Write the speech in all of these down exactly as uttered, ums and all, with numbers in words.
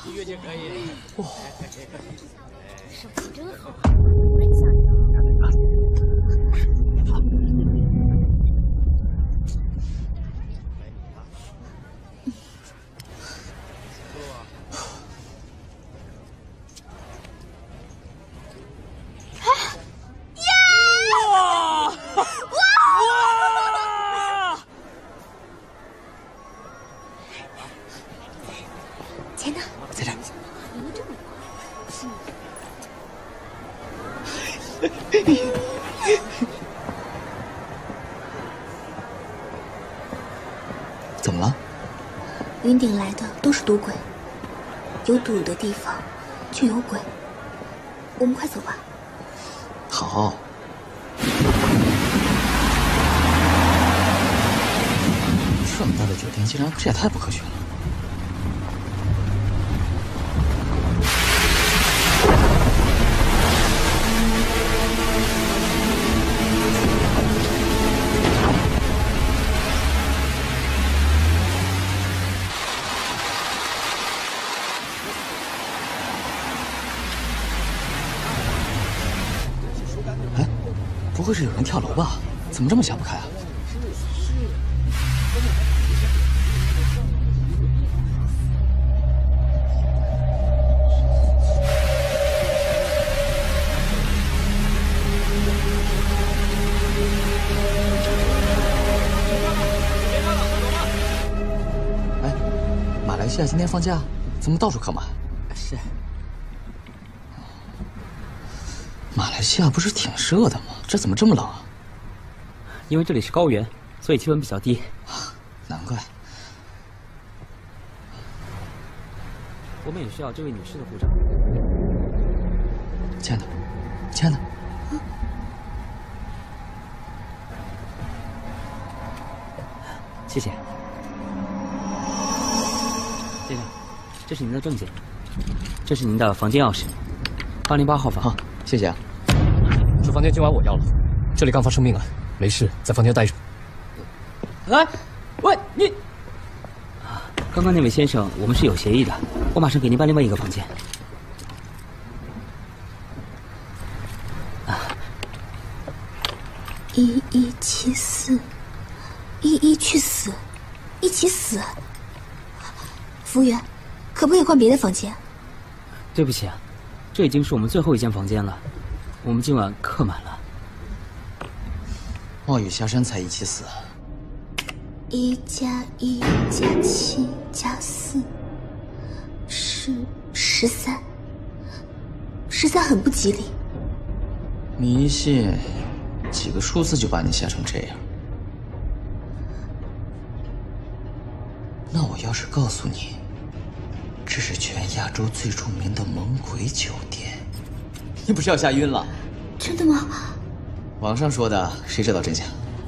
月姐可以。哇， 手气真好，我很想要。 看那个。好。 钱呢？ 在这儿。 赢得这么快， 怎么了？ 云顶来的都是赌鬼，有赌的地方就有鬼。我们快走吧。 好。这么大的酒店，竟然这也太不科学了。哎，不会是有人跳楼吧？怎么这么想不开啊？哎，马来西亚今天放假，怎么到处客满？ 是。 马来西亚不是挺热的吗？这怎么这么冷啊？ 因为这里是高原，所以气温比较低。 难怪。 我们也需要这位女士的护照。 亲爱的，亲爱的。 嗯、谢谢。先生，这是您的证件，这是您的房间钥匙，八零八号房。 好，谢谢啊。 这房间今晚我要了，这里刚发生命案，没事，在房间待着。 哎，喂你！啊，刚刚那位先生，我们是有协议的，我马上给您办另外一个房间。 啊，一一七四，一一去死，一起死。服务员，可不可以换别的房间？ 对不起啊，这已经是我们最后一间房间了，我们今晚客满了。 冒雨下山才一起死。 一加一加七加四是十三，十三很不吉利。 迷信，几个数字就把你吓成这样。那我要是告诉你，这是全亚洲最著名的猛鬼酒店，你不是要吓晕了？ 真的吗？ 网上说的，谁知道真假？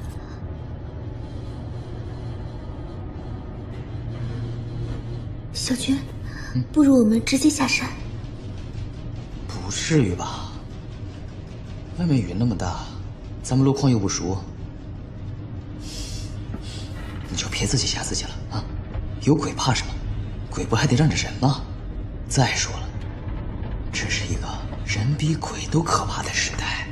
小军，嗯、不如我们直接下山。 不至于吧？外面雨那么大，咱们路况又不熟，你就别自己吓自己了啊！有鬼怕什么？鬼不还得让着人吗？再说了，这是一个人比鬼都可怕的时代。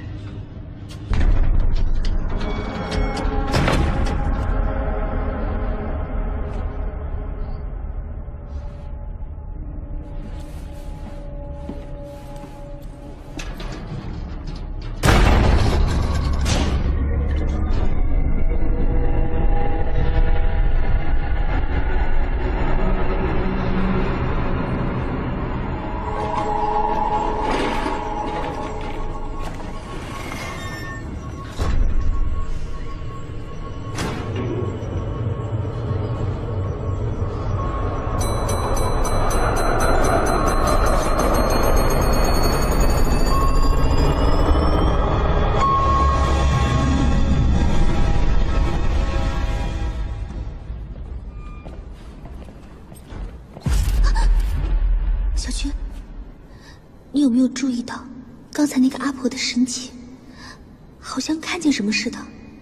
有没有注意到刚才那个阿婆的神情？好像看见什么似的。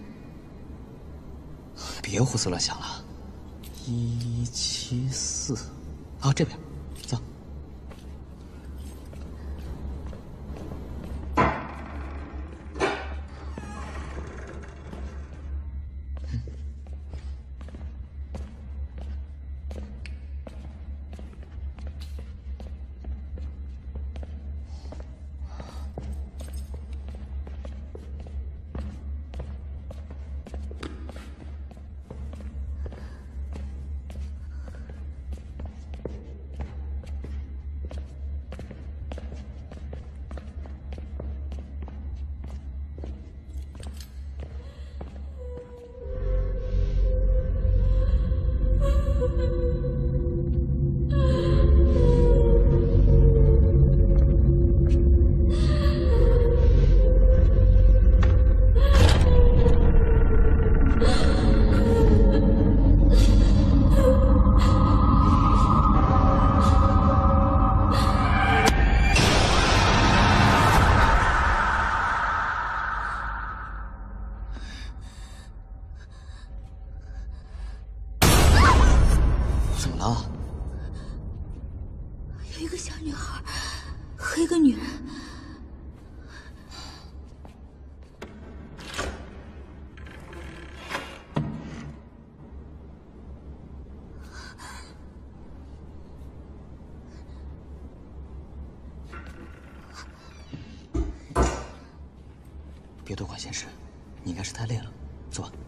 别胡思乱想了。一七四，啊，这边，走。 女孩和一个女人。 别多管闲事，你应该是太累了，坐吧。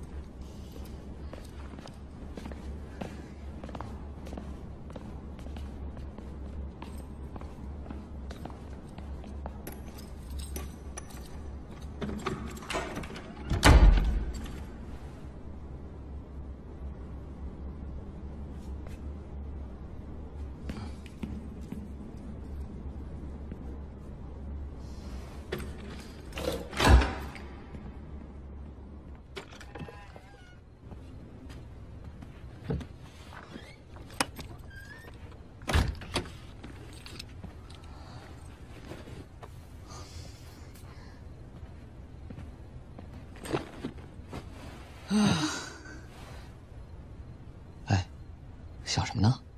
哎，想什么呢？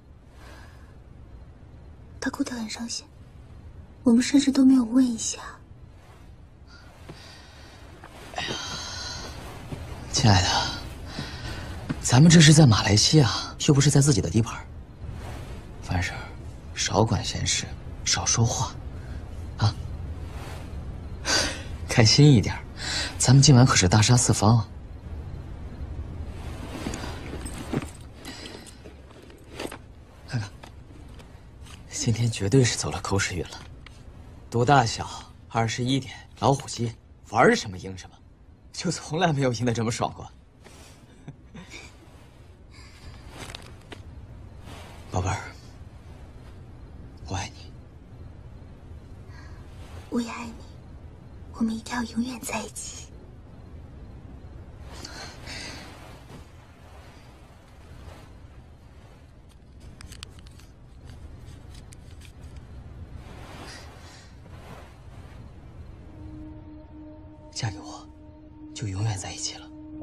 他哭得很伤心，我们甚至都没有问一下。 哎呀，亲爱的，咱们这是在马来西亚，又不是在自己的地盘。凡事少管闲事，少说话，啊，开心一点。咱们今晚可是大杀四方。看看，今天绝对是走了狗屎运了。多大小，二十一点，老虎机，玩什么赢什么，就从来没有赢得这么爽过。宝贝儿，我爱你。 我也爱你，我们一定要永远在一起。 嫁给我，就永远在一起了。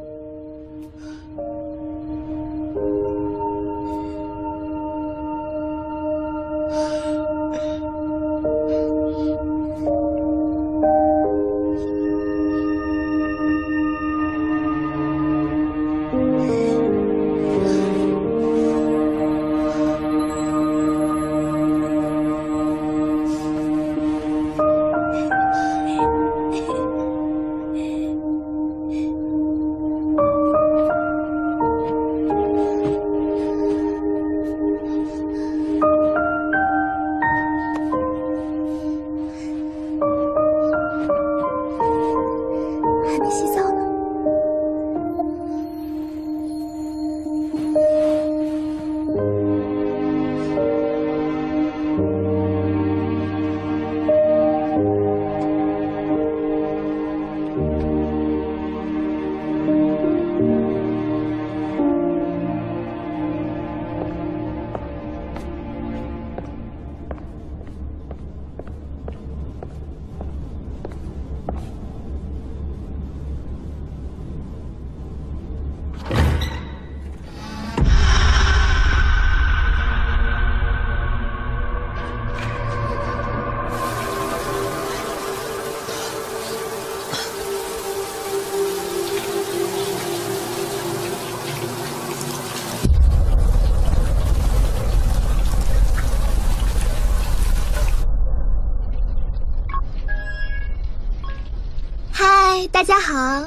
大家好，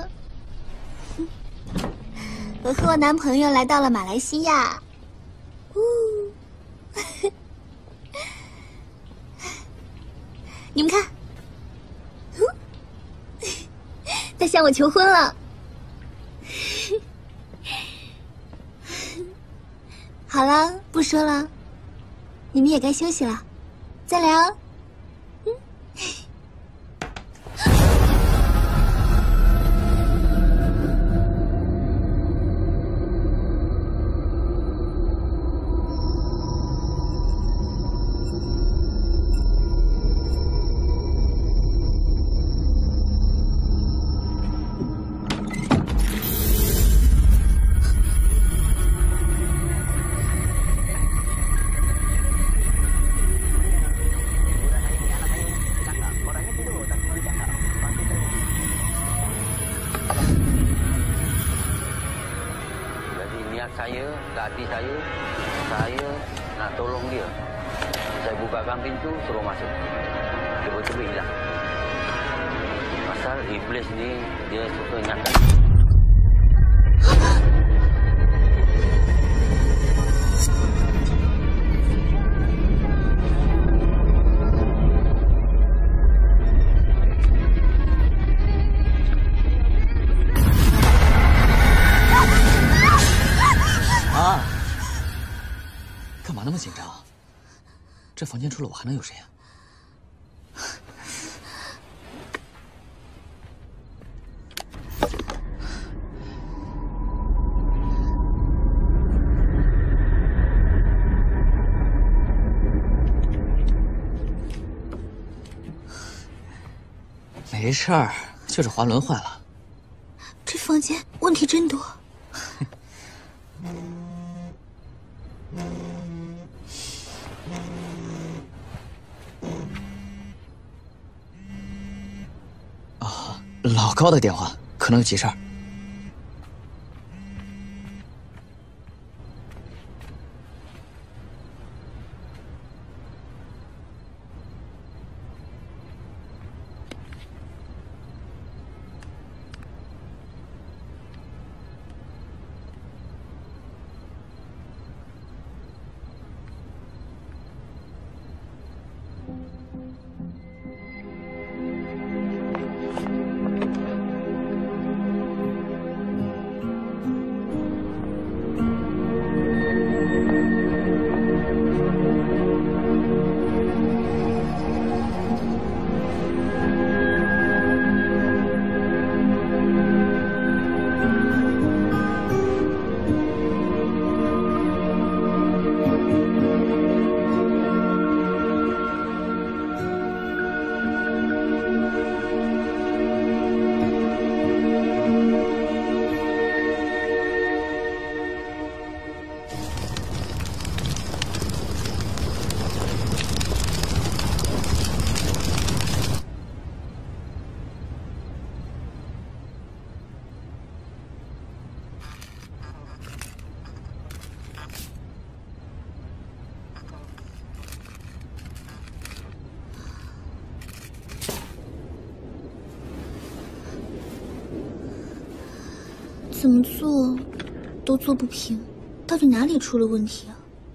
我和我男朋友来到了马来西亚。呜，你们看，他向我求婚了。好了，不说了，你们也该休息了，再聊。嗯。 Nah, tolong dia. Saya bukakan pintu, suruh masuk. Coba-coba hilang. Pasal iblis ni dia suka nyata. 啊！干嘛那么紧张？这房间除了我还能有谁呀？没事儿，就是滑轮坏了。 这房间问题真多。 啊，老高的电话，可能有急事儿。 怎么做都做不平，到底哪里出了问题啊？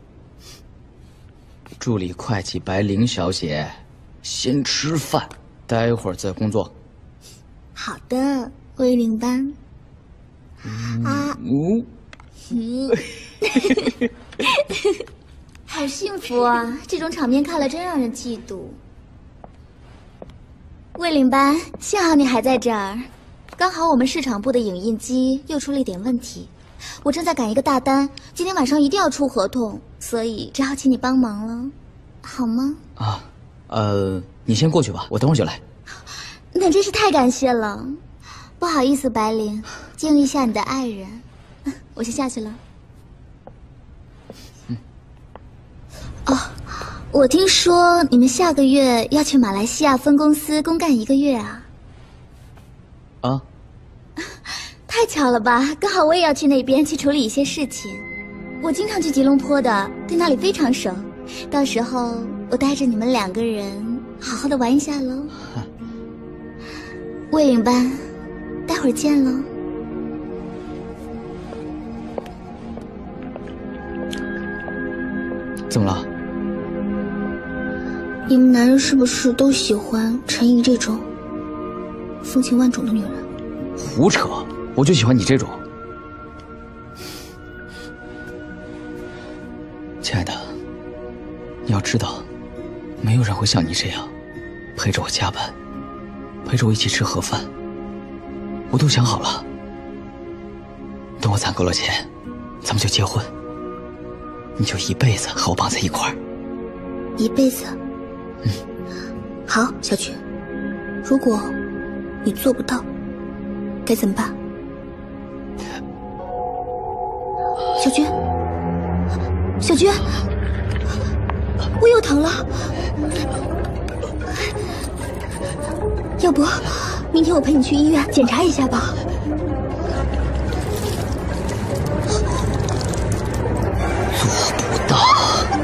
助理会计白灵小姐，先吃饭，待会儿再工作。 好的，魏领班。嗯、啊， 嗯， 嗯好幸福啊！这种场面看了真让人嫉妒。魏领班，幸好你还在这儿。刚好我们市场部的影印机又出了一点问题，我正在赶一个大单，今天晚上一定要出合同，所以只好请你帮忙了，好吗？ 啊，呃，你先过去吧，我等会儿就来。 那真是太感谢了，不好意思，白灵，见一下你的爱人，我先下去了。嗯。哦，我听说你们下个月要去马来西亚分公司公干一个月啊？ 啊。 太巧了吧！刚好我也要去那边去处理一些事情。我经常去吉隆坡的，对那里非常熟。到时候我带着你们两个人好好的玩一下喽。魏领班，待会儿见喽。 怎么了？ 你们男人是不是都喜欢陈怡这种风情万种的女人？ 胡扯！我就喜欢你这种。亲爱的，你要知道，没有人会像你这样陪着我加班，陪着我一起吃盒饭。我都想好了，等我攒够了钱，咱们就结婚。你就一辈子和我绑在一块儿。 一辈子？ 嗯。 好，小菊，如果你做不到，该怎么办？小菊，小菊，我又疼了，要不明天我陪你去医院检查一下吧。 做不到。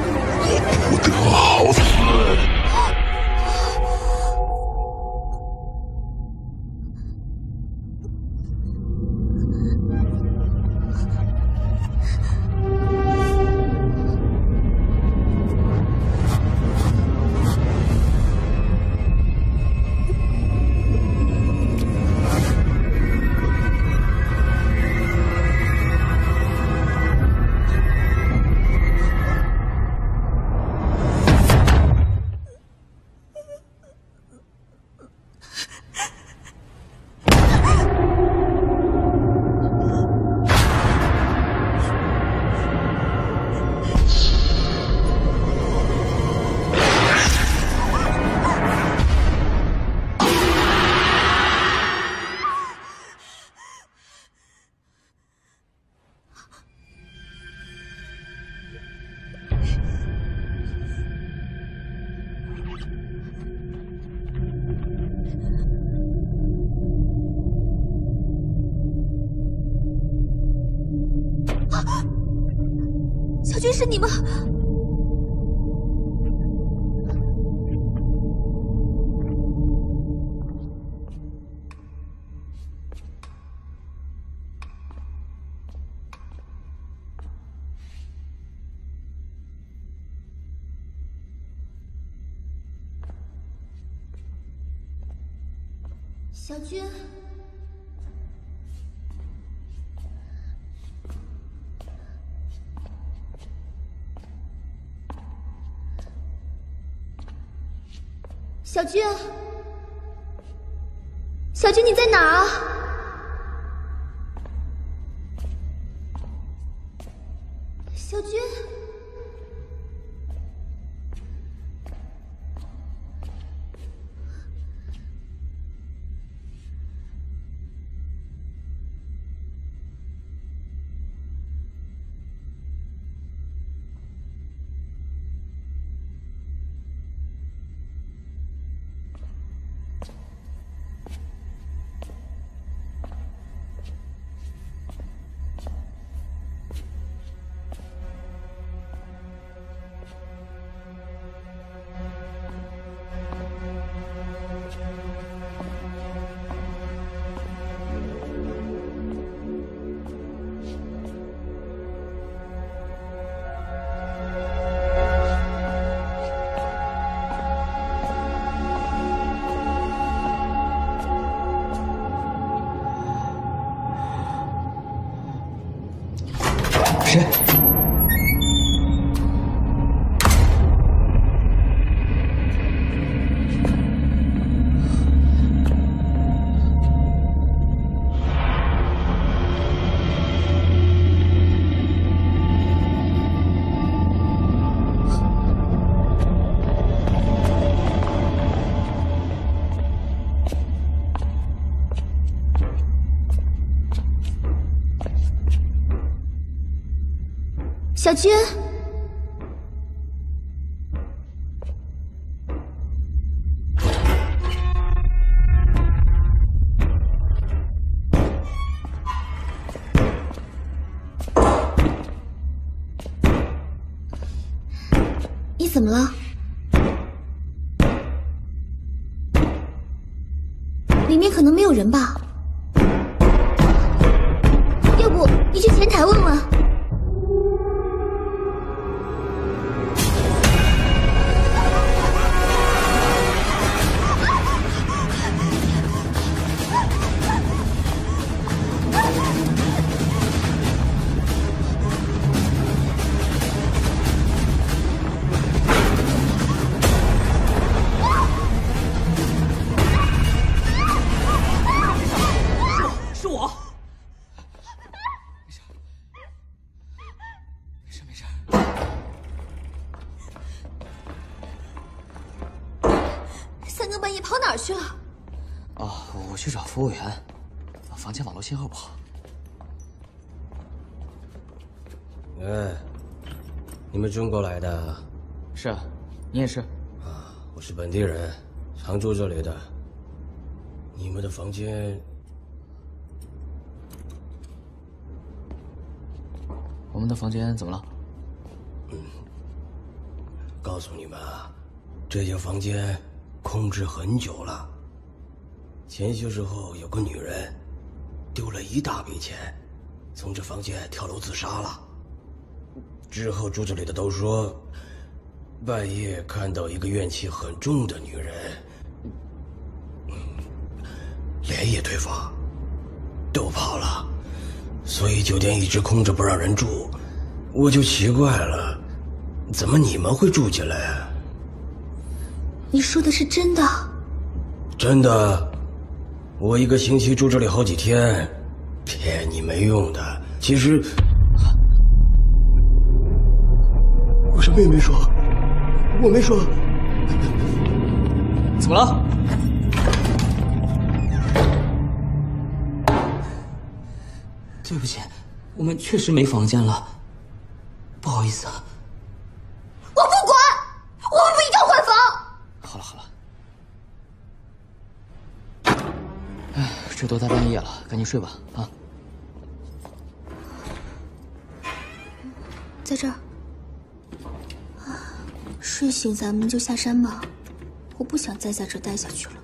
军是你们？小军。 小军，小军，你在哪儿啊？小军， 谁？ 小军，你怎么了？里面可能没有人吧？要不你去前台问问？ 三更半夜跑哪儿去了？ 哦，我去找服务员，房间网络信号不好。 哎，你们中国来的？ 是啊，你也是。 啊，我是本地人，常住这里的。你们的房间？ 我们的房间怎么了？ 嗯，告诉你们啊，这间房间。 空置很久了。前些时候有个女人丢了一大笔钱，从这房间跳楼自杀了。之后住这里的都说，半夜看到一个怨气很重的女人，嗯，连夜退房，都跑了。所以酒店一直空着不让人住。我就奇怪了，怎么你们会住进来啊？ 你说的是真的？ 真的，我一个星期住这里好几天，骗你没用的。其实，我什么也没说，我没说。 怎么了？ 对不起，我们确实没房间了，不好意思啊。 我不管，我们不一定换房。 好了好了，哎，这都大半夜了，赶紧睡吧啊！ 在这儿。 睡醒咱们就下山吧，我不想再在这待下去了。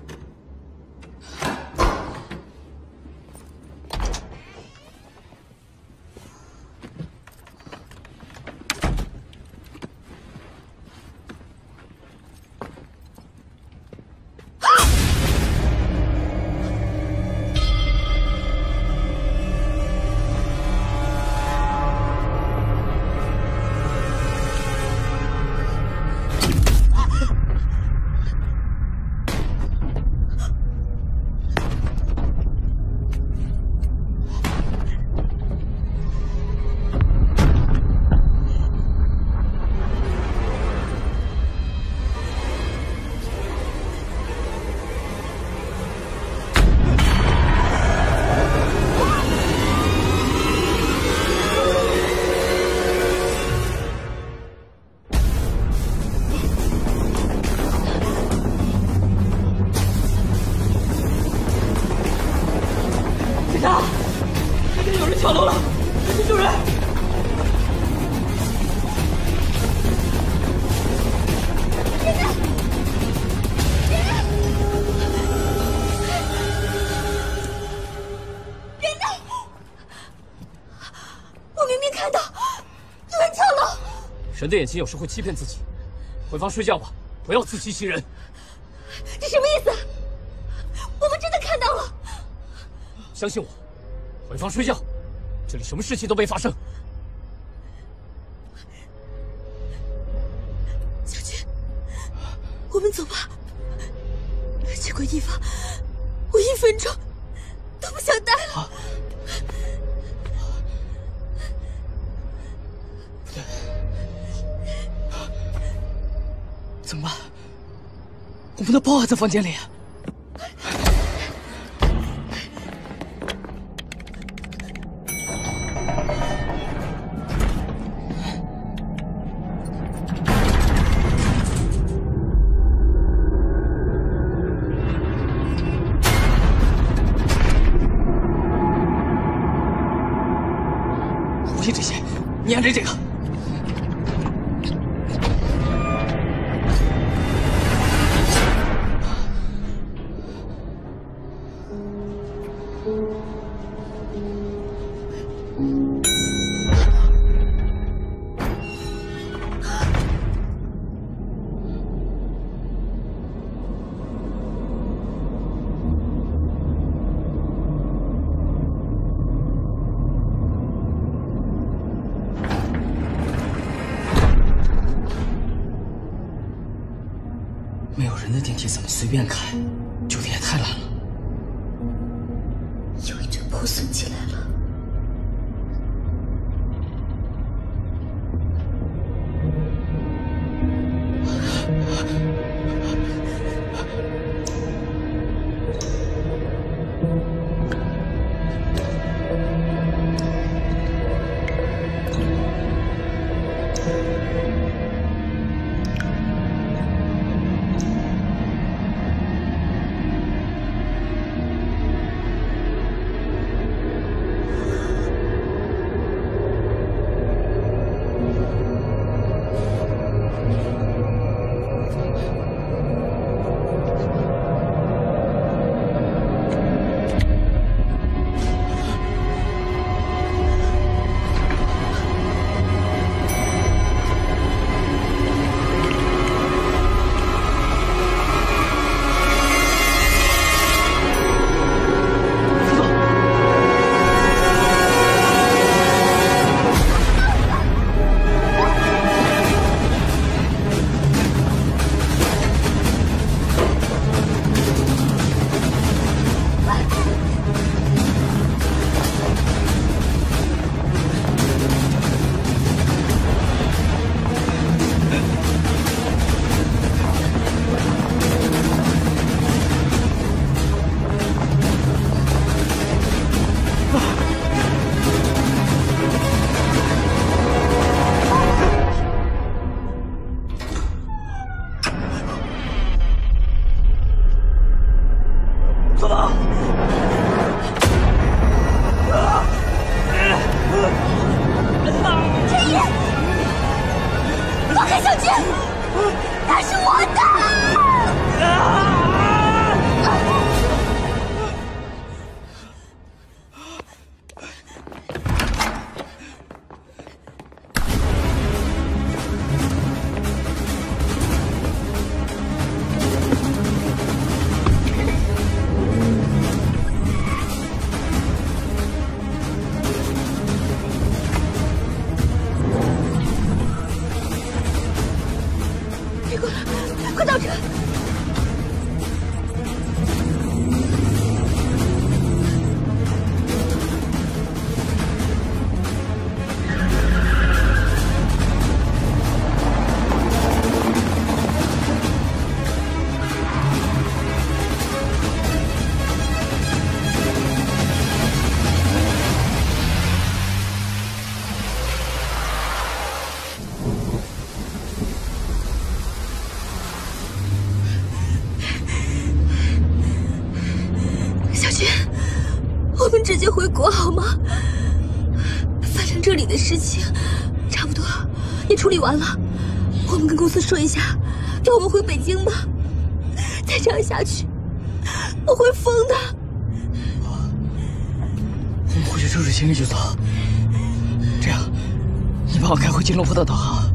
人的眼睛有时会欺骗自己，回房睡觉吧，不要自欺欺人。 这什么意思？我们真的看到了。 相信我，回房睡觉，这里什么事情都没发生。 小军，我们走吧。这块地方，我一分钟都不想待了。啊怎么办？我们的包还在房间里。不信这些，你按着这个。 没有人的电梯怎么随便开？酒店也太烂了。 有一阵破损起来了。 他是我的。啊 快倒车！我们直接回国好吗？反正这里的事情差不多也处理完了，我们跟公司说一下，让我们回北京吧。再这样下去，我会疯的。 我们回去收拾行李就走。这样，你帮我开回金龙坡的导航。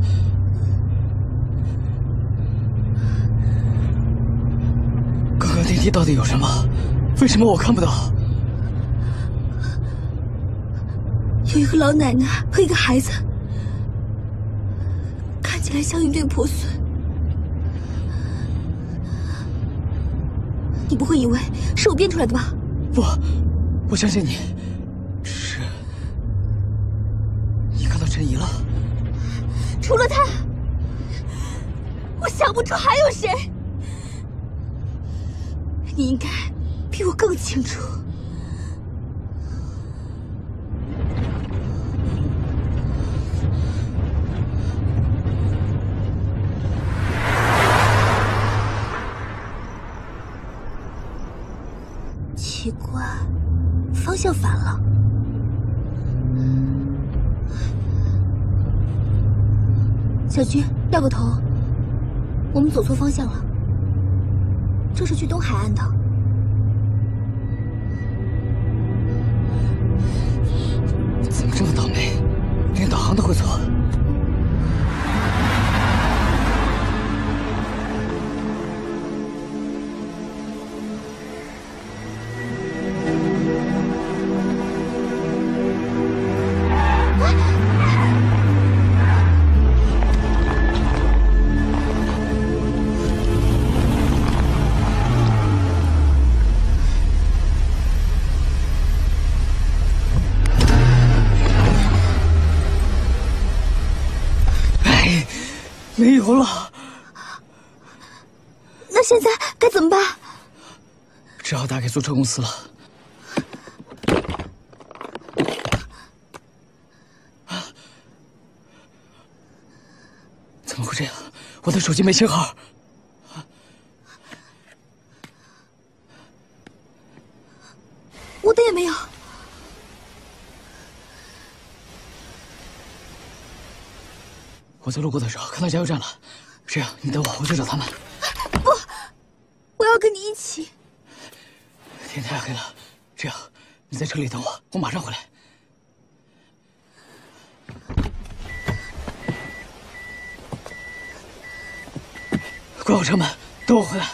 刚刚电梯到底有什么？为什么我看不到？ 有一个老奶奶和一个孩子，看起来像一对破碎。你不会以为是我编出来的吧？ 不，我相信你。是，你看到陈怡了？ 除了她，我想不出还有谁。你应该比我更清楚。 奇怪，方向反了。小军，掉个头，我们走错方向了。这是去东海岸的。 怎么这么倒霉，连导航都会错？ 没油了， 那现在该怎么办？ 只好打给租车公司了。啊！怎么会这样？我的手机没信号。 我的也没有。 我在路过的时候看到加油站了，这样你等我，我去找他们。 不，我要跟你一起。 天太黑了，这样你在车里等我，我马上回来。关好车门，等我回来。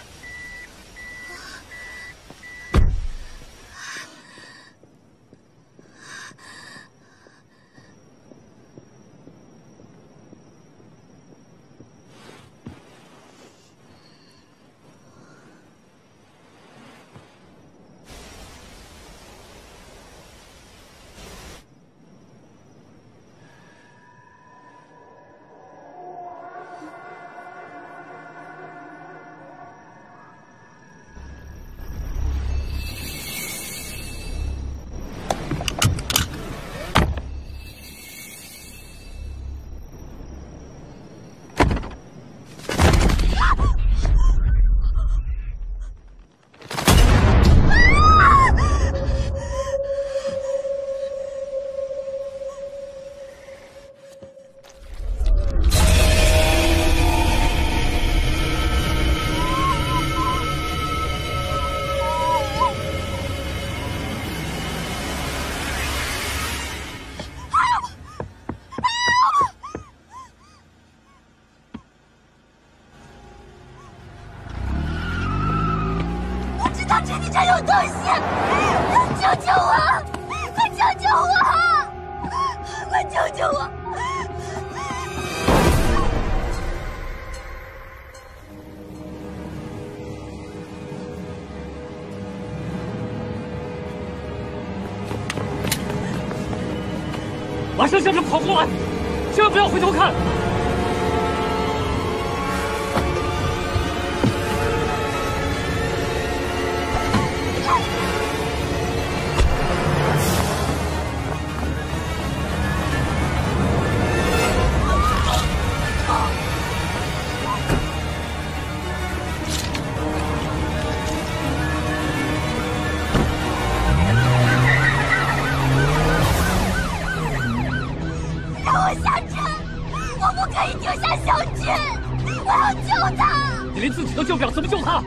小军，你这有东西！救救我！快救救我！快救救我！ 马上向着跑过来，千万不要回头看！你连自己都救不了，怎么救他？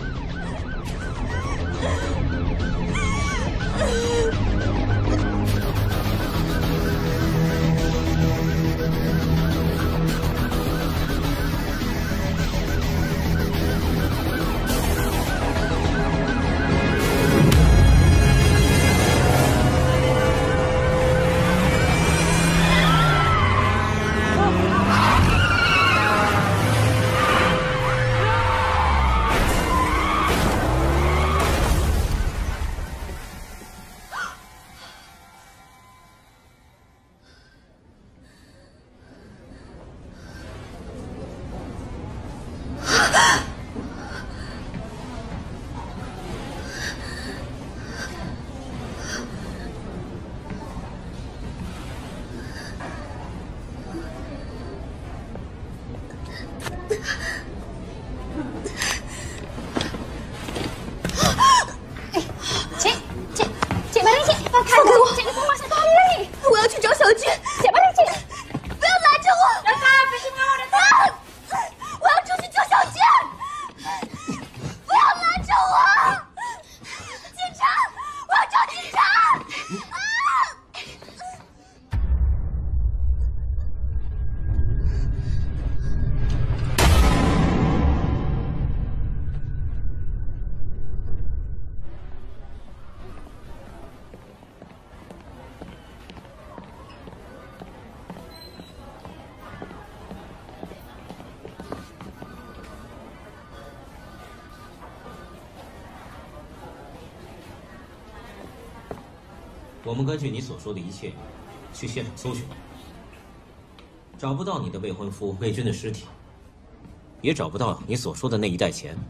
我们根据你所说的一切，去现场搜寻，找不到你的未婚夫魏军的尸体，也找不到你所说的那一袋钱。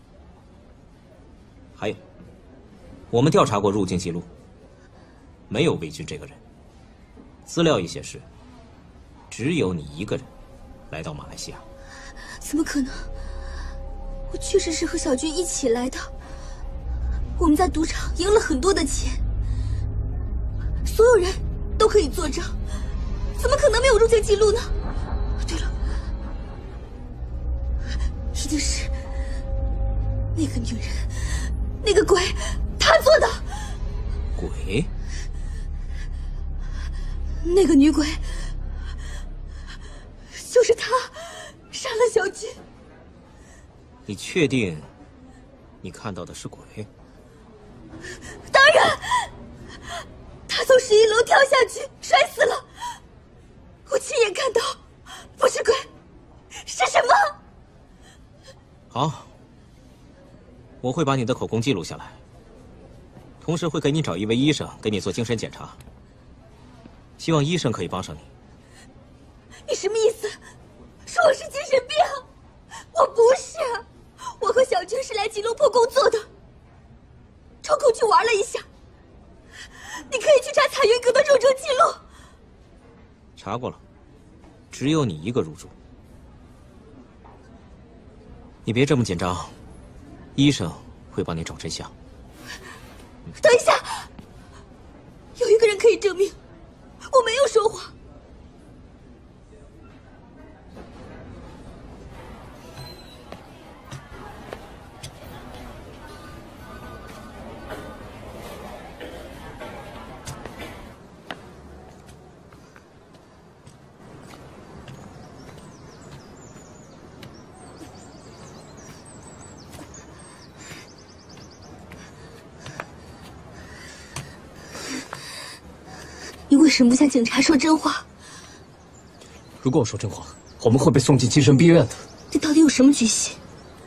还有，我们调查过入境记录，没有魏军这个人。资料也显示，只有你一个人来到马来西亚。 怎么可能？我确实是和小军一起来的。我们在赌场赢了很多的钱。 所有人都可以作证，怎么可能没有入境记录呢？对了，一定是那个女人，那个鬼，她做的。 鬼？ 那个女鬼就是她，杀了小军。 你确定你看到的是鬼？ 当然。 他从十一楼跳下去，摔死了。我亲眼看到，不是鬼，是什么？ 好，我会把你的口供记录下来，同时会给你找一位医生给你做精神检查，希望医生可以帮上你。 你什么意思？说我是精神病？我不是，我和小军是来吉隆坡工作的，抽空去玩了一下。 你可以去查彩云阁的入住记录。 查过了，只有你一个入住。你别这么紧张，医生会帮你找真相。 等一下，有一个人可以证明我没有说谎。 为什么不向警察说真话？ 如果我说真话，我们会被送进精神病院的。 你到底有什么居心？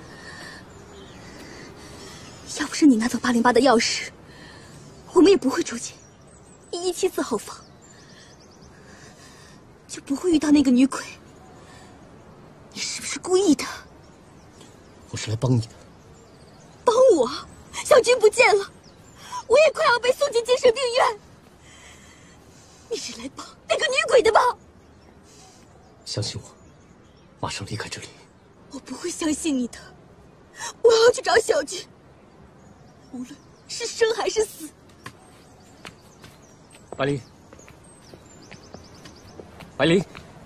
要不是你拿走八零八的钥匙，我们也不会住进一一七四号房，就不会遇到那个女鬼。你是不是故意的？ 我是来帮你的。 帮我？小军不见了，我也快要被送进精神病院。你是来帮那个女鬼的吧？ 相信我，马上离开这里。 我不会相信你的，我要去找小军，无论是生还是死。 白灵，白灵。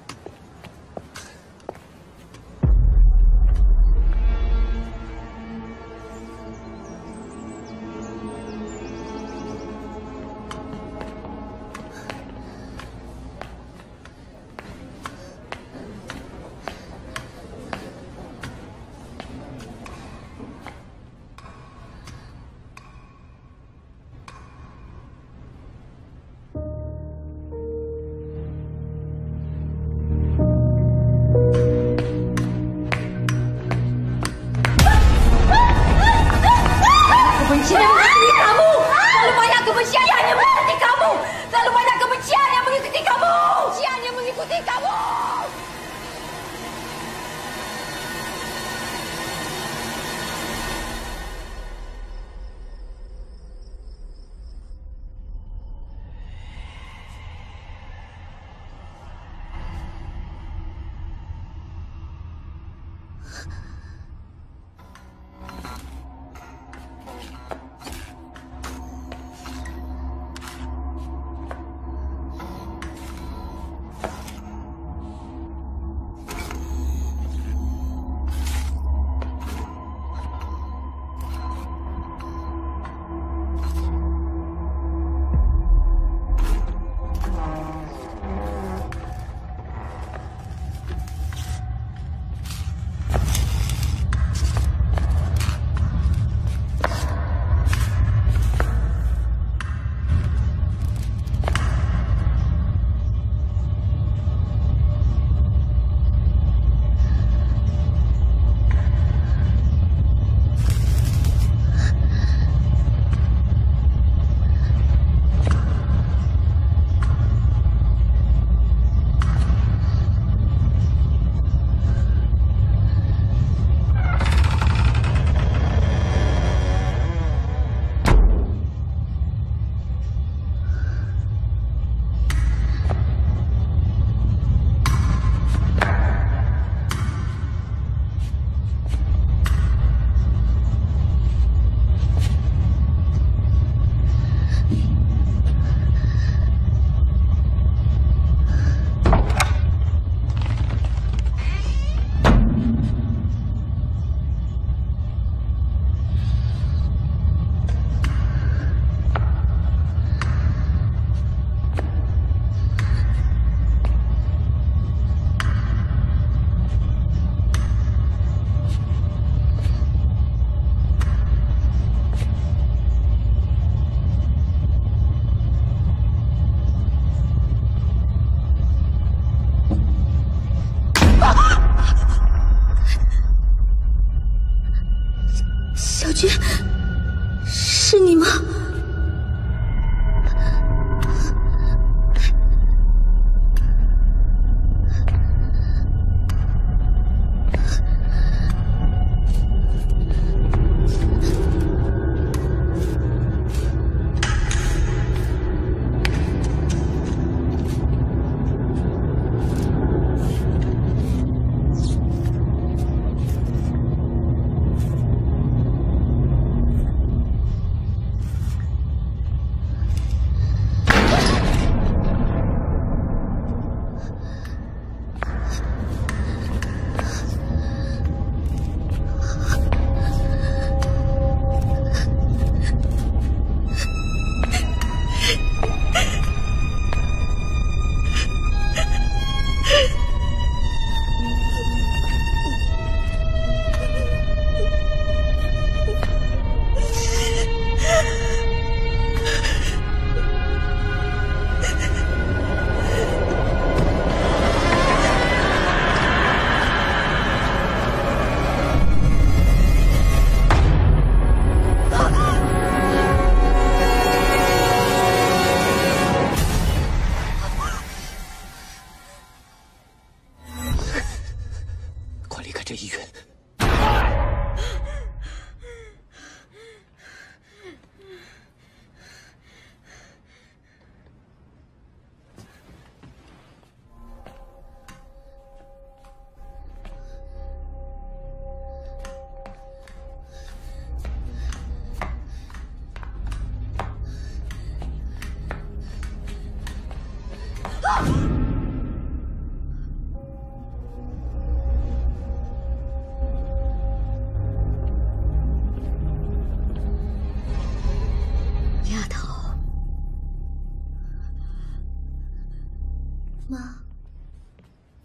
小军，是你吗？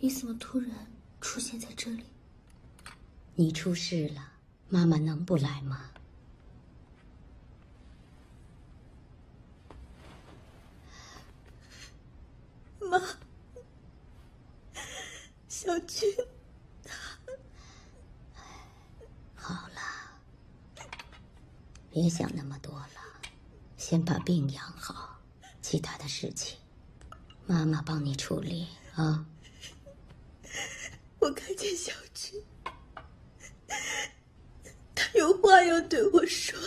你怎么突然出现在这里？ 你出事了，妈妈能不来吗？ 妈，小军， 好了，别想那么多了，先把病养好，其他的事情妈妈帮你处理啊。 我看见小军，他有话要对我说，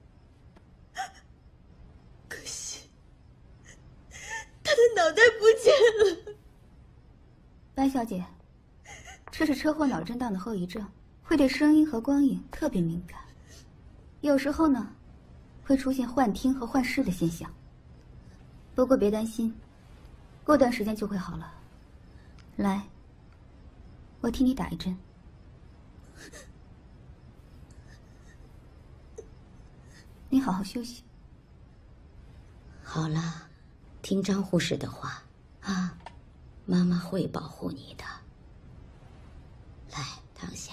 可惜他的脑袋不见了。 白小姐，这是车祸脑震荡的后遗症，会对声音和光影特别敏感，有时候呢，会出现幻听和幻视的现象。不过别担心，过段时间就会好了。来，我替你打一针。你好好休息。 好了，听张护士的话啊，妈妈会保护你的。来，躺下。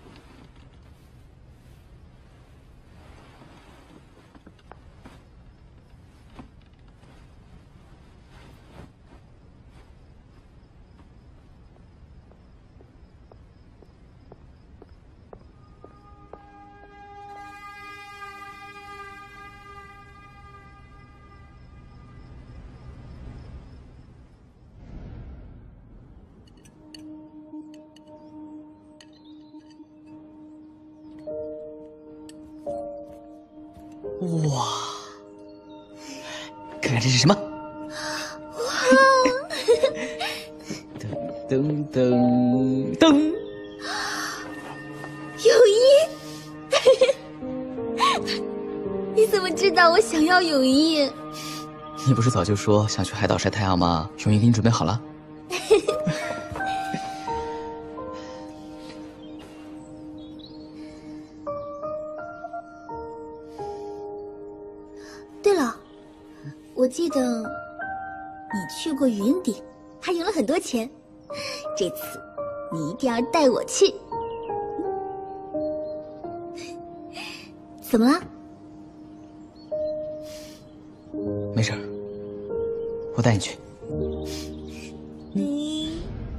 哇，看看这是什么？噔噔噔噔， 泳衣！你怎么知道我想要泳衣？ 你不是早就说想去海岛晒太阳吗？泳衣给你准备好了。 对了，我记得你去过云顶，还赢了很多钱。这次你一定要带我去。怎么了？ 没事儿，我带你去。 你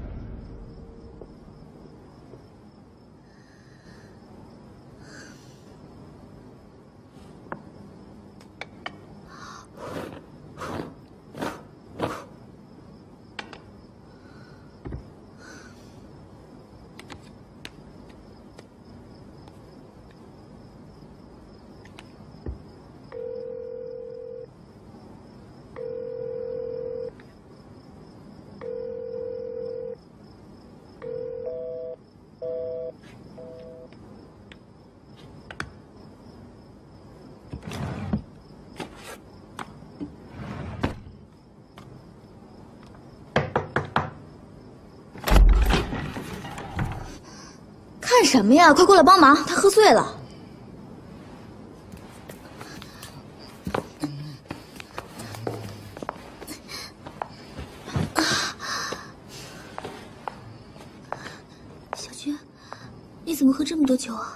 干什么呀？快过来帮忙，他喝醉了。小军，你怎么喝这么多酒啊？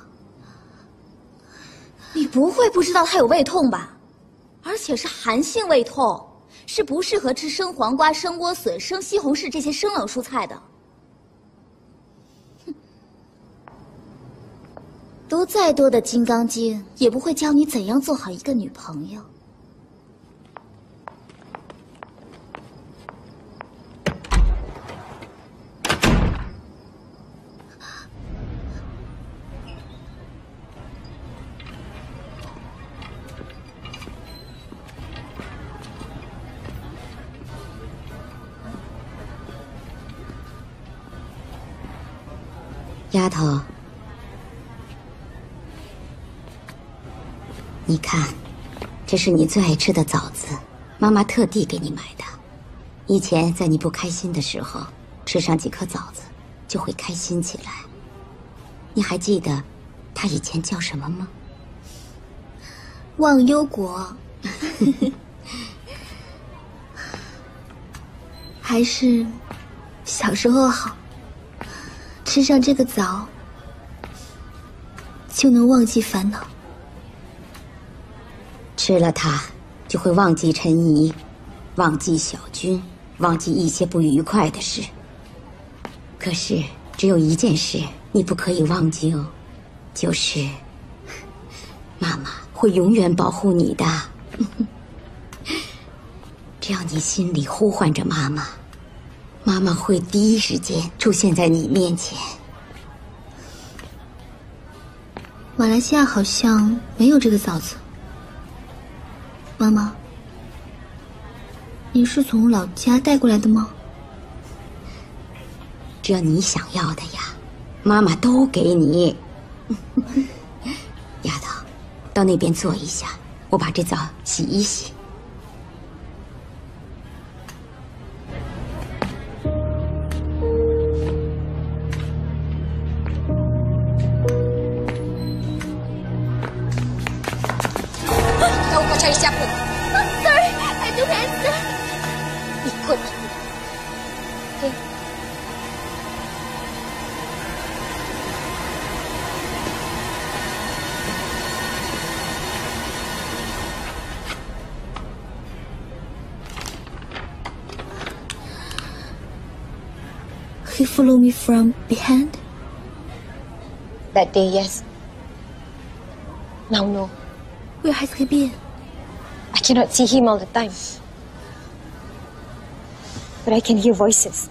你不会不知道他有胃痛吧？而且是寒性胃痛，是不适合吃生黄瓜、生莴笋、生西红柿这些生冷蔬菜的。读再多的《金刚经》，也不会教你怎样做好一个女朋友。 丫头，你看，这是你最爱吃的枣子，妈妈特地给你买的。以前在你不开心的时候，吃上几颗枣子，就会开心起来。你还记得它以前叫什么吗？ 忘忧果，还是小时候好，吃上这个枣就能忘记烦恼。 吃了它，就会忘记陈怡，忘记小军，忘记一些不愉快的事。可是只有一件事你不可以忘记哦，就是妈妈会永远保护你的。只要你心里呼唤着妈妈，妈妈会第一时间出现在你面前。 马来西亚好像没有这个枣子。妈妈，你是从老家带过来的吗？ 只要你想要的呀，妈妈都给你。丫头，到那边坐一下，我把这枣洗一洗。 Cari siapa? I'm sorry, I don't answer. Ikut. Okay. He followed me from behind? That day, yes. Now, no. Where has he been? I cannot see him all the time. But I can hear voices.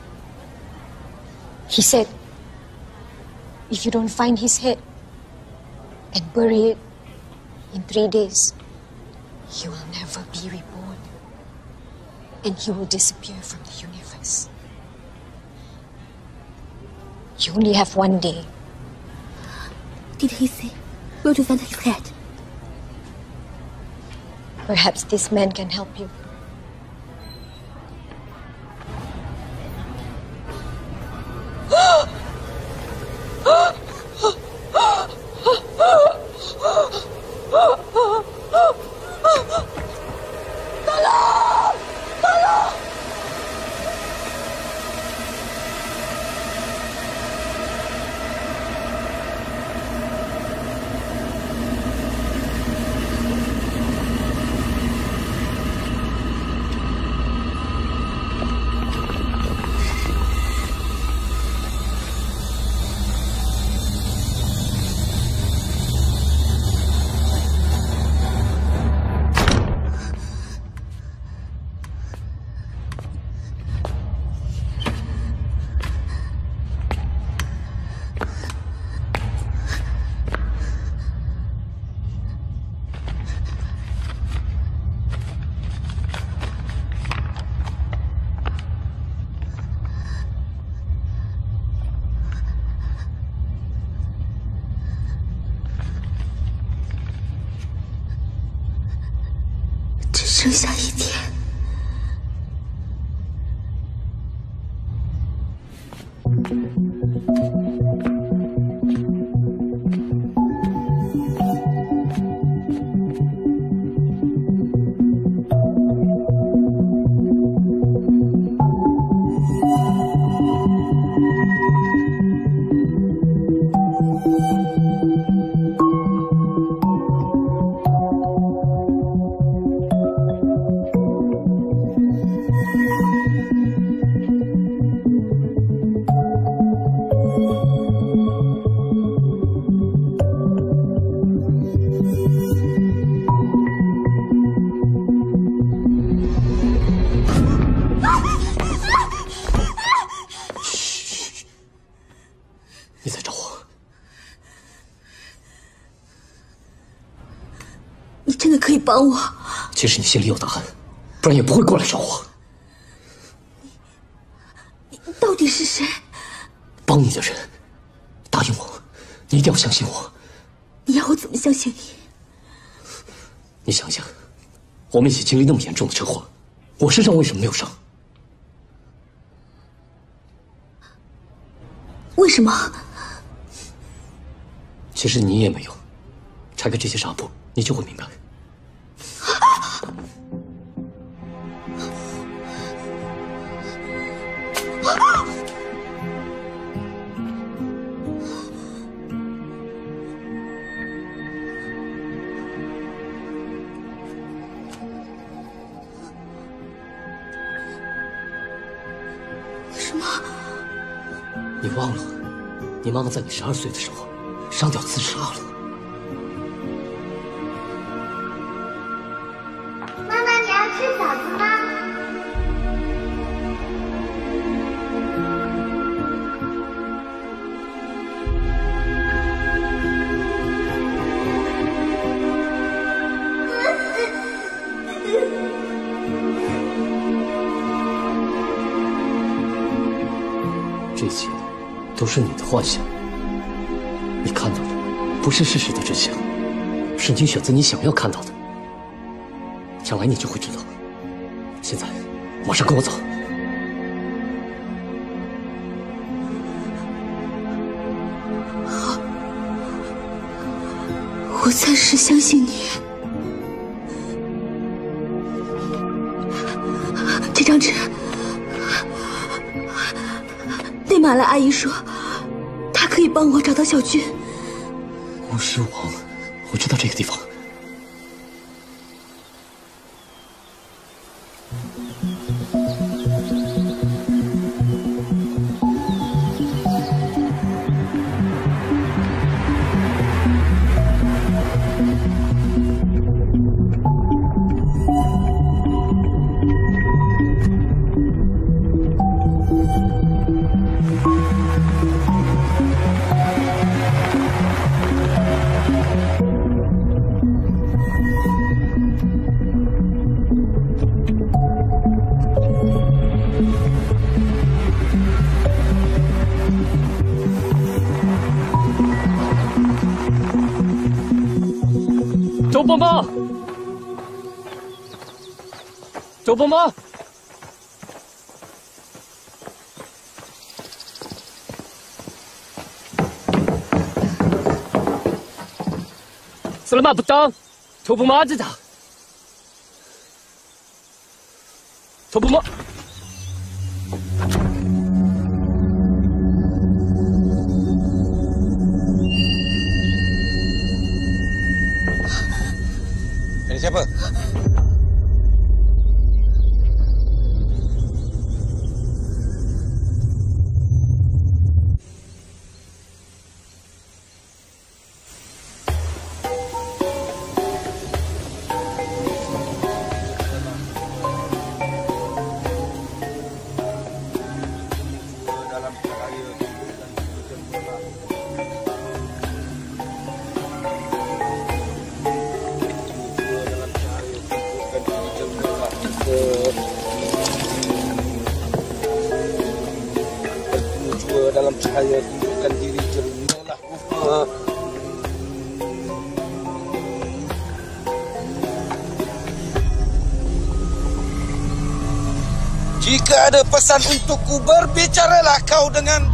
He said, if you don't find his head and bury it in three days, he will never be reborn. And he will disappear from the universe. You only have one day. Did he say where to find his head? Perhaps this man can help you. Tolong! Tolong! 只剩下一天。 你在找我？ 你真的可以帮我？ 其实你心里有答案，不然也不会过来找我。 你到底是谁？ 帮你的人，答应我，你一定要相信我。 你要我怎么相信你？ 你想想，我们一起经历那么严重的车祸，我身上为什么没有伤？ 为什么？ 其实你也没有。拆开这些纱布，你就会明白。 啊你忘了，你妈妈在你十二岁的时候上吊自杀了。 妈妈，你要吃饺子吗？ 这一切都是你的幻想，你看到的不是事实的真相，是你选择你想要看到的。将来你就会知道。现在，马上跟我走。 好，我暂时相信你。这张纸。那马来阿姨说，她可以帮我找到小军。 巫师王，我知道这个地方。 周伯妈，周伯妈， Selamat petang, Coba Ma ada tak? Coba Ma. Ini siapa? Dalam cahaya tunjukkan diri jernilah rupa. Jika ada pesan untukku, berbicaralah kau dengan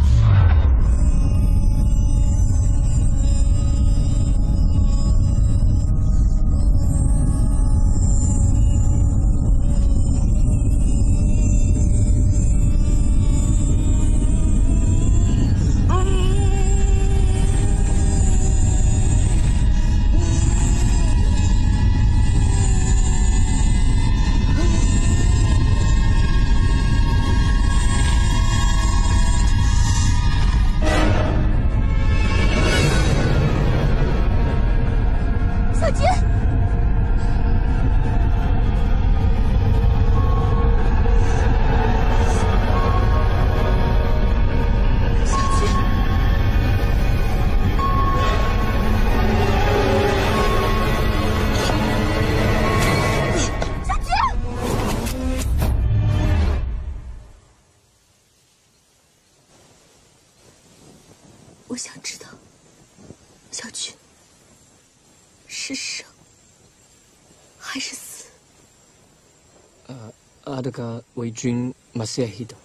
我想知道，小军是生还是死？ Uh, adakah Wei Jun masih hidup?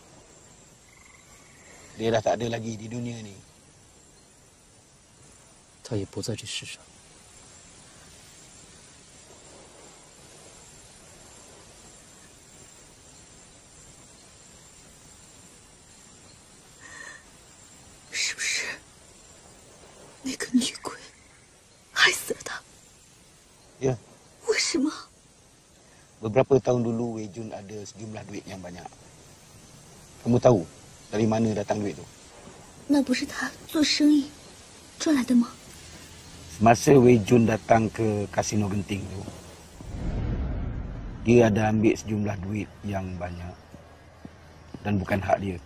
Dia dah tak ada lagi di dunia ni. 他也不在这世上。 是不是那个女鬼害死了他？ Ya. 为什么？ Beberapa tahun dulu Wei Jun ada sejumlah duit yang banyak. Kamu tahu dari mana datang duit tu? 那不是他做生意赚来的吗？ Semasa Wei Jun datang ke Kasino Genting tu, dia ada ambil sejumlah duit yang banyak dan bukan hak dia.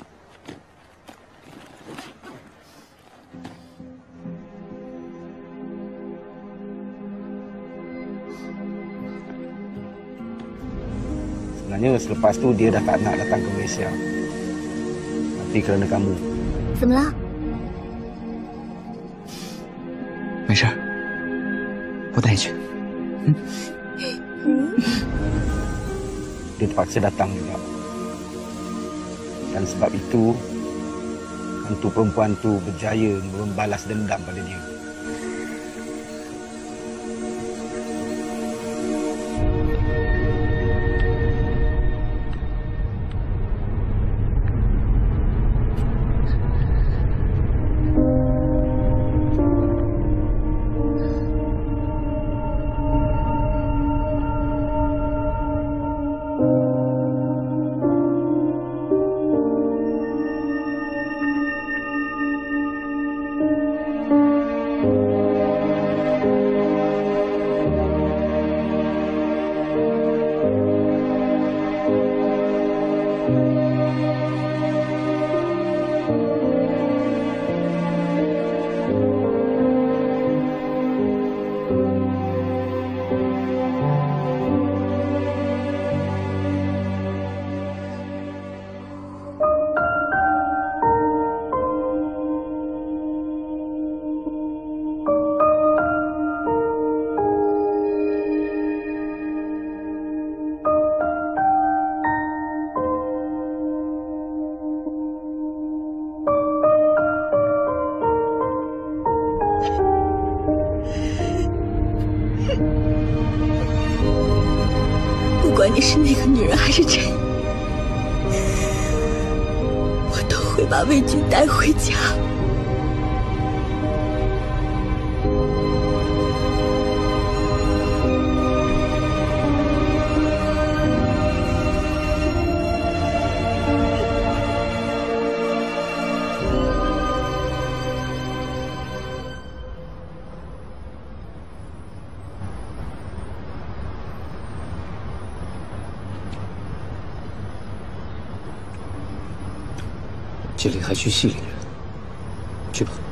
Sebenarnya selepas tu dia dah tak nak datang ke Malaysia. Tapi kerana kamu. 怎么了？ 没事，我带你去。嗯。 Dia terpaksa datang juga. Dan sebab itu, hantu perempuan tu berjaya membalas dendam pada dia. 你是那个女人还是真，我都会把魏军带回家。 这里还需系领人，去吧。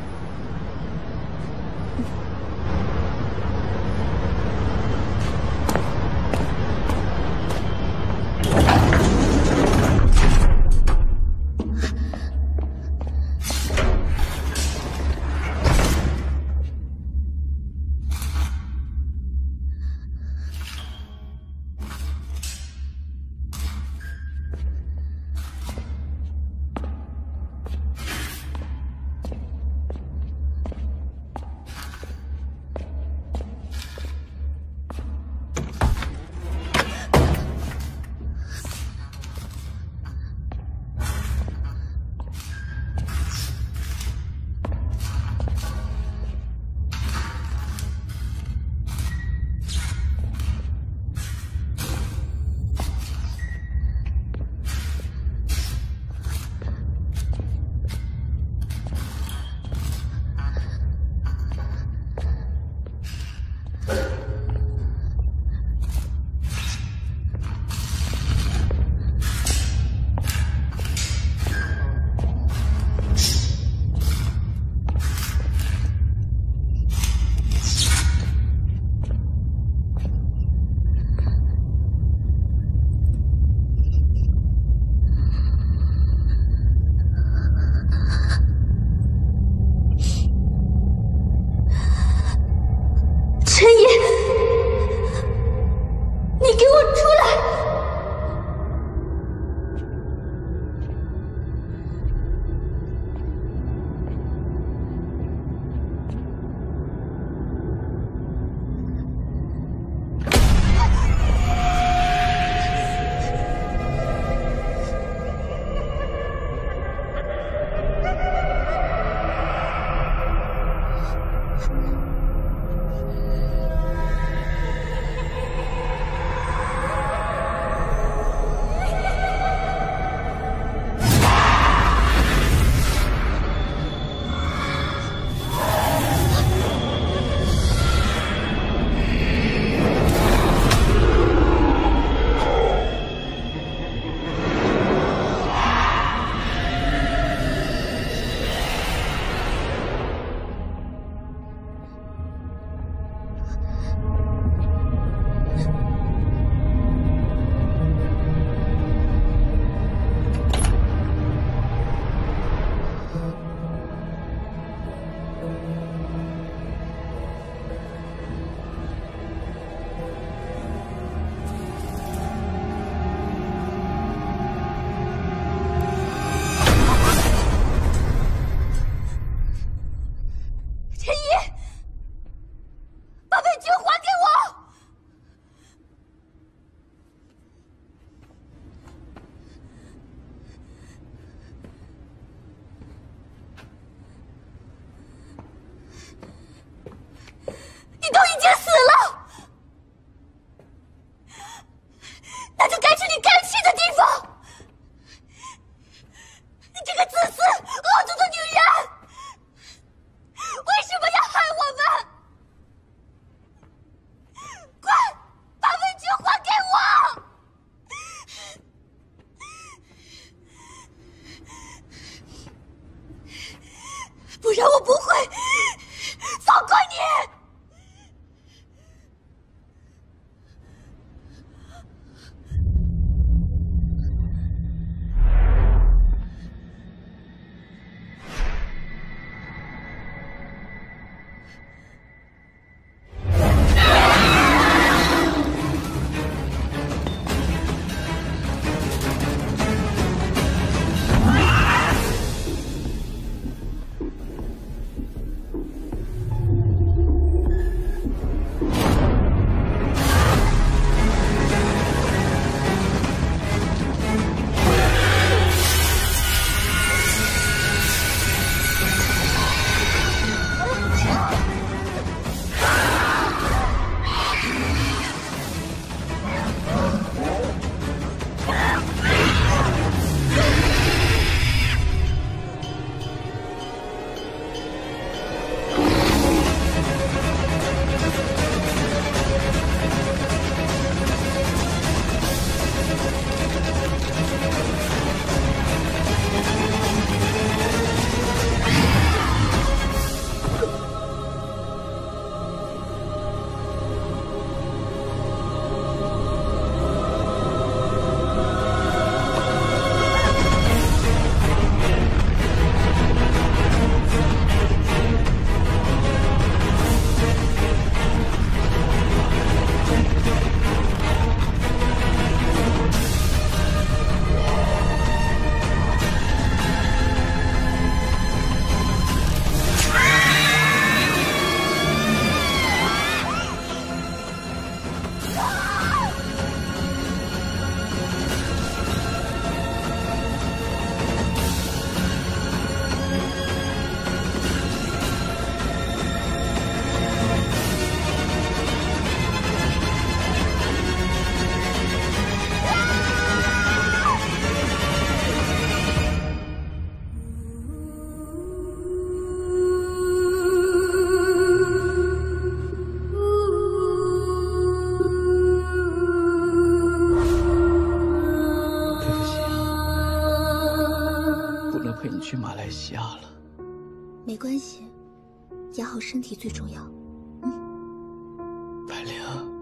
养好身体最重要。嗯， 白灵，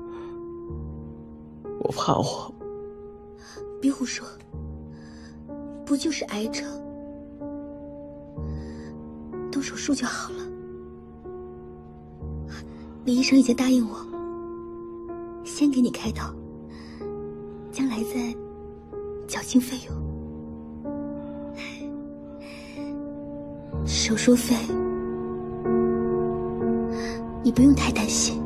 我怕我。 别胡说，不就是癌症，动手术就好了。李医生已经答应我，先给你开刀，将来再缴清费用。手术费你不用太担心，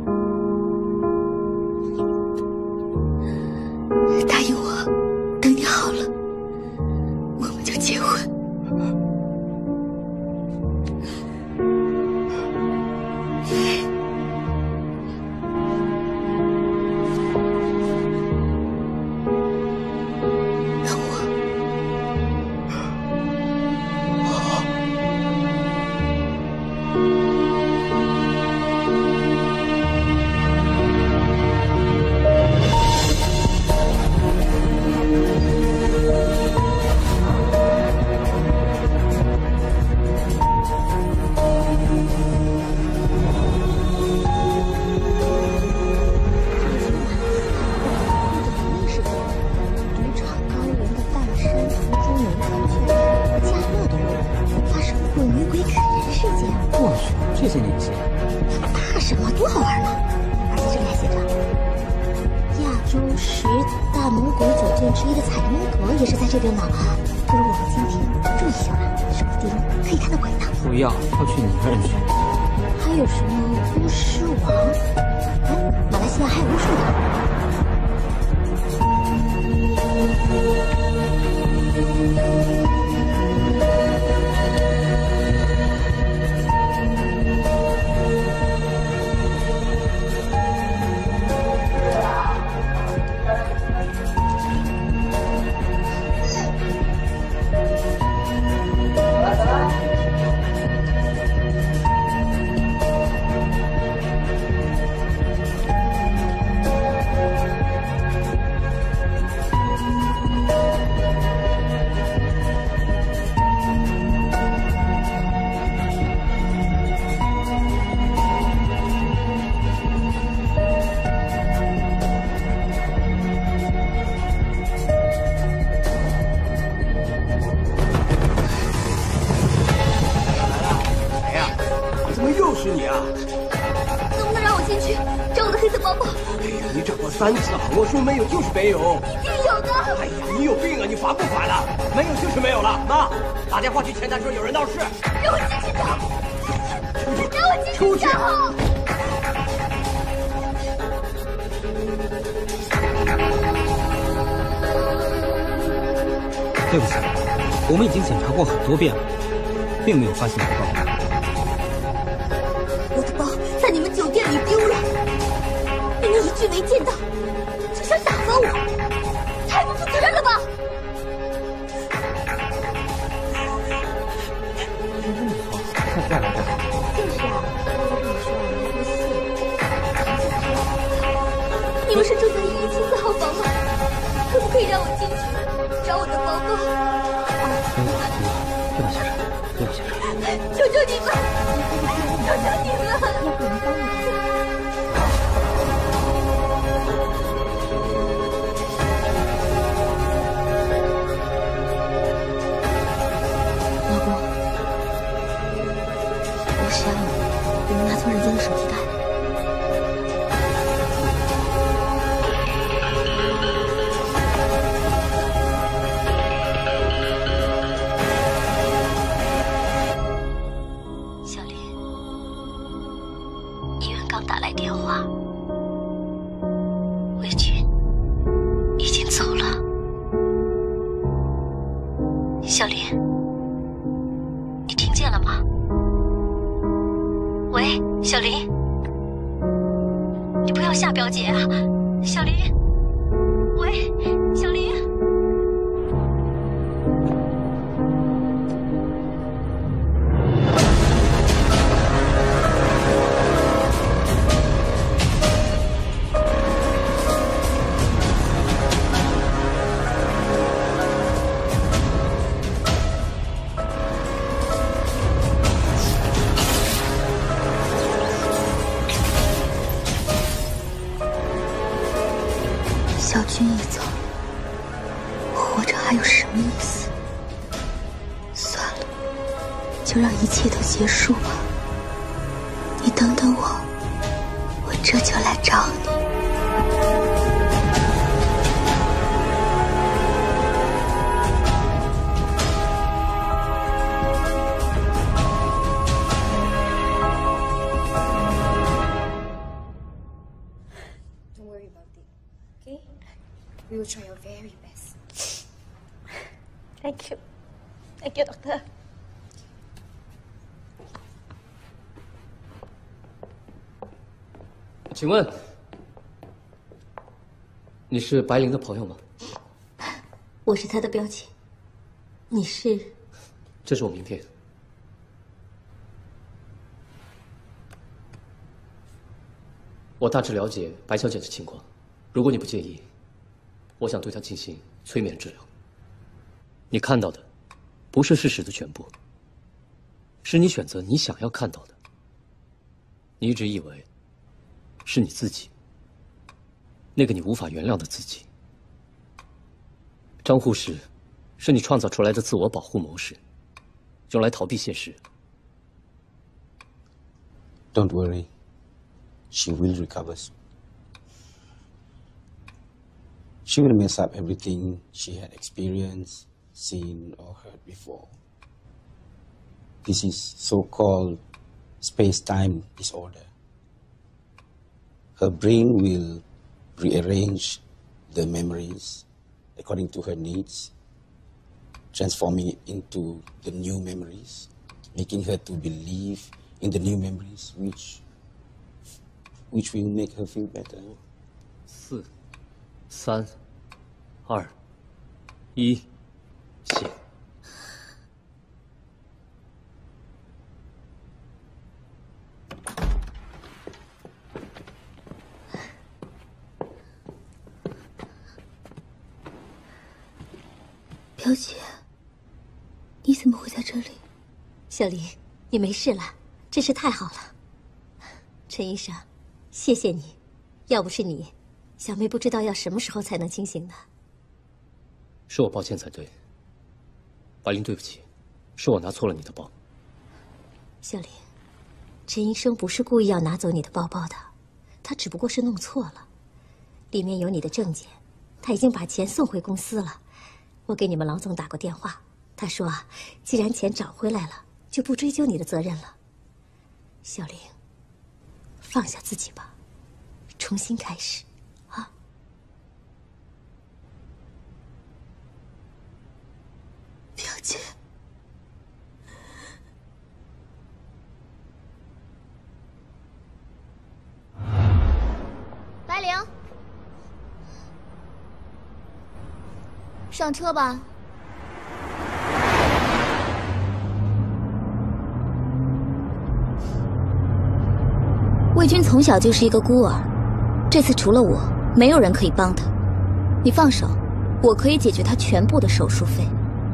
答应我，等你好了，我们就结婚。 三次了，我说没有就是没有， 一定有的。 哎呀，你有病啊！你烦不烦了？没有就是没有了。妈，打电话去前台说有人闹事。 让我进去找，让我进去出去。 对不起，我们已经检查过很多遍了，并没有发现你的包。 我的包在你们酒店里丢了，你们一句没见到。想打发我，太不负责任了吧！ 这这么好，下次再来吧。 就是啊，我跟你说啊，没关系。你们是住在一零七四号房吗？可不可以让我进去找我的包包？ 不要先生，不要先生， 求求你们，求求你们！要不我们帮你。拿错人家的手提袋。 小林，医院刚打来电话，魏军已经走了。小林，你听见了吗？喂，小林，你不要吓表姐啊！小林，喂，小林。 小军一走，活着还有什么意思？算了，就让一切都结束吧。你等等我，我这就来找你。 We will try our very best. Thank you. Thank you, Doctor. 请问，你是白灵的朋友吗？ 我是他的表姐。你是？ 这是我名片。我大致了解白小姐的情况，如果你不介意。 我想对她进行催眠治疗。你看到的，不是事实的全部，是你选择你想要看到的。你一直以为是你自己，那个你无法原谅的自己。张护士，是你创造出来的自我保护模式，用来逃避现实。 Don't worry, she will recover. She will mess up everything she had experienced, seen, or heard before. This is so-called space-time disorder. Her brain will rearrange the memories according to her needs, transforming it into the new memories, making her to believe in the new memories, which, which will make her feel better. 四、三、二、一，醒。 表姐，你怎么会在这里？ 小林，你没事了，真是太好了。陈医生，谢谢你，要不是你，小妹不知道要什么时候才能清醒的。 是我抱歉才对，白灵，对不起，是我拿错了你的包。 小林，陈医生不是故意要拿走你的包包的，他只不过是弄错了，里面有你的证件，他已经把钱送回公司了。我给你们老总打过电话，他说啊，既然钱找回来了，就不追究你的责任了。小林，放下自己吧，重新开始。 表姐， 白灵，上车吧。魏军从小就是一个孤儿，这次除了我，没有人可以帮他。你放手，我可以解决他全部的手术费。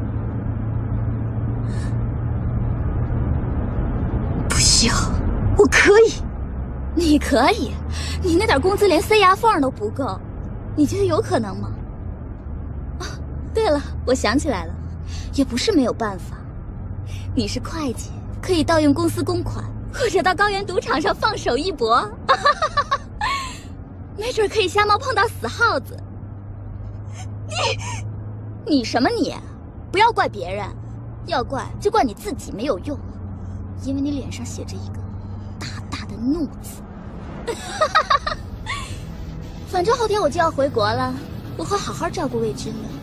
要，我可以。 你可以？你那点工资连塞牙缝都不够，你觉得有可能吗？啊，对了，我想起来了，也不是没有办法。你是会计，可以盗用公司公款，或者到高原赌场上放手一搏，没准可以瞎猫碰到死耗子。你，你什么你？不要怪别人，要怪就怪你自己没有用。 因为你脸上写着一个大大的怒字，反正后天我就要回国了，我会好好照顾魏军的。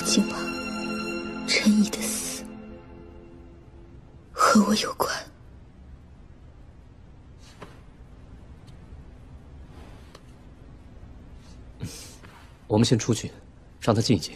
记吗？陈怡的死和我有关。 我们先出去，让他静一静。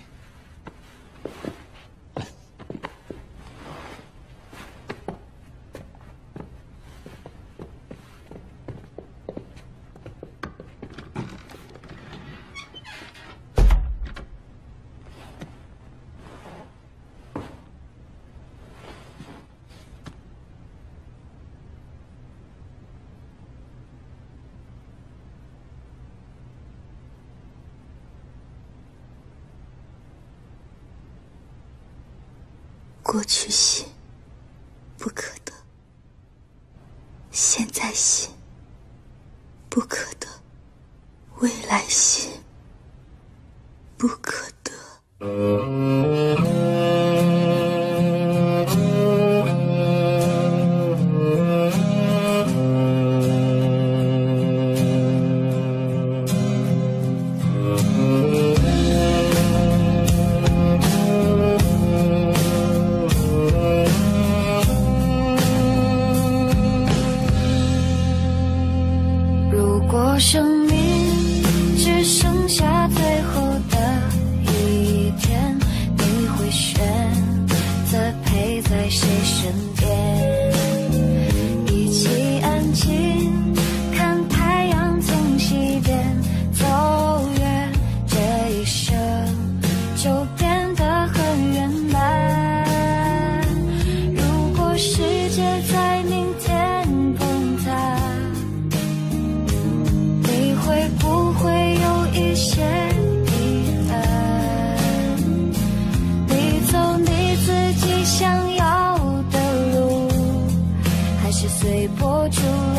过去信不可得，现在信不可得，未来信不可得。 生命只剩下最后的一天，你会选择陪在谁身边？一起安静看太阳从西边走远，这一生就变得很圆满。如果世界在明天崩塌，会不会有一些遗憾？你走你自己想要的路，还是随波逐